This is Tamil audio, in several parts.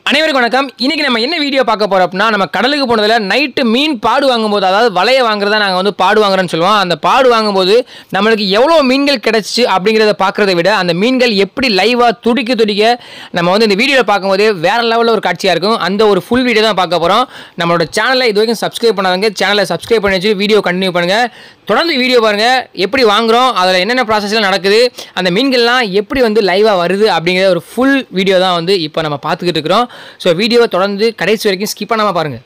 அனைவருக்கும் வணக்கம். இன்னைக்கு நம்ம என்ன வீடியோ பார்க்க போறோம் அப்படின்னா, நம்ம கடலுக்கு போனதுல நைட்டு மீன் பாடு வாங்கும்போது, அதாவது வலைய வாங்குறதா நாங்கள் வந்து பாடு வாங்குறோன்னு சொல்லுவோம். அந்த பாடு வாங்கும்போது நம்மளுக்கு எவ்வளோ மீன்கள் கிடைச்சிச்சு அப்படிங்கிறத பார்க்கறத விட, அந்த மீன்கள் எப்படி லைவாக துடிக்க நம்ம வந்து இந்த வீடியோவில் பார்க்கும்போது வேற லெவலில் ஒரு காட்சியாக இருக்கும். அந்த ஒரு ஃபுல் வீடியோ தான் பார்க்க போகிறோம். நம்மளோட சேனலை இது வரைக்கும் சப்ஸ்கிரைப் பண்ணாதவங்க சேனலை சப்ஸ்கிரைப் பண்ணி வச்சு வீடியோ கண்டினியூ பண்ணுங்கள். தொடர்ந்து வீடியோ பாருங்கள். எப்படி வாங்குகிறோம், அதில் என்னென்ன ப்ராசஸ்லாம் நடக்குது, அந்த மீன்கள்லாம் எப்படி வந்து லைவாக வருது அப்படிங்கிற ஒரு ஃபுல் வீடியோ தான் வந்து இப்போ நம்ம பார்த்துக்கிட்டு இருக்கிறோம். ஸோ வீடியோவை தொடர்ந்து கடைசி வரைக்கும் ஸ்கிப் பண்ணாமல் பாருங்கள்.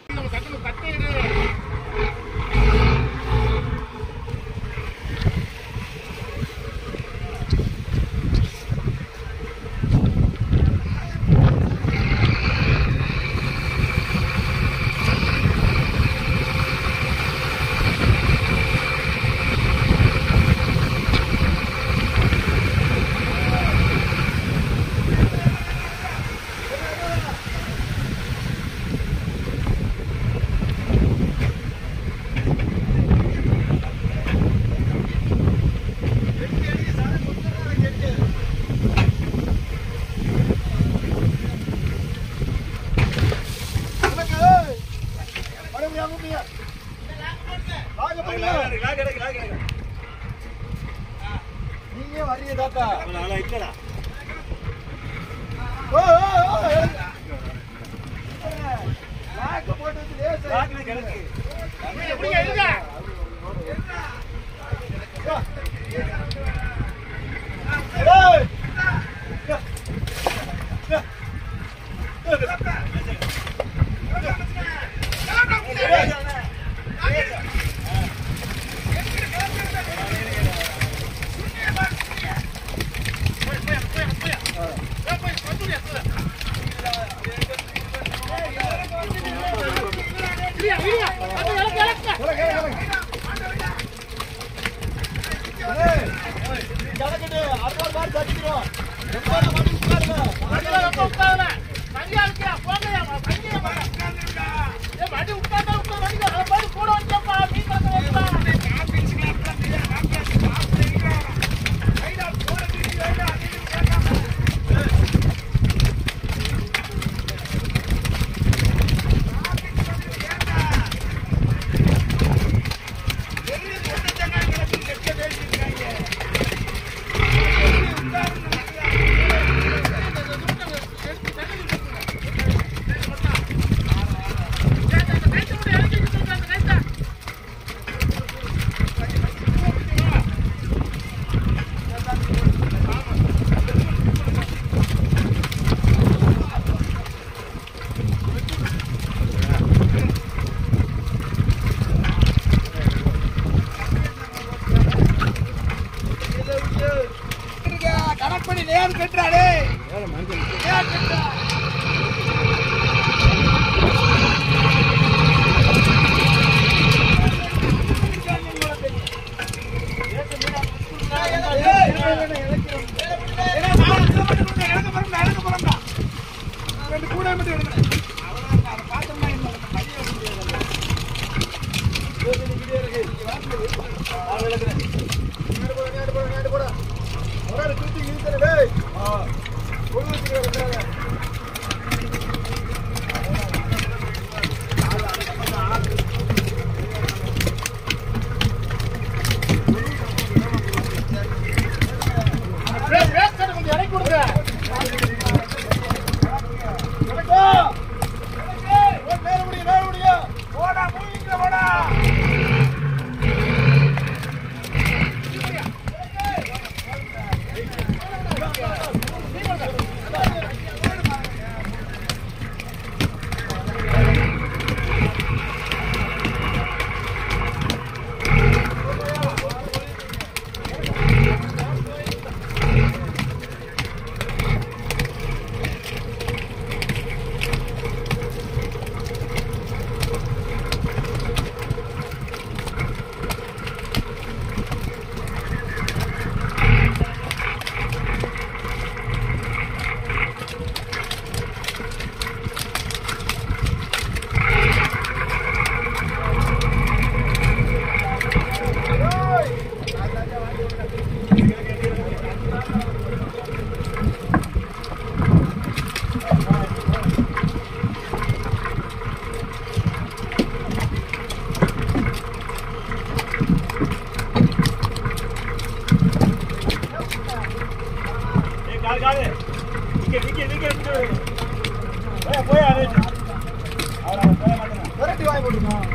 போய் விரட்டி வாய் போட்டுருந்தோம்.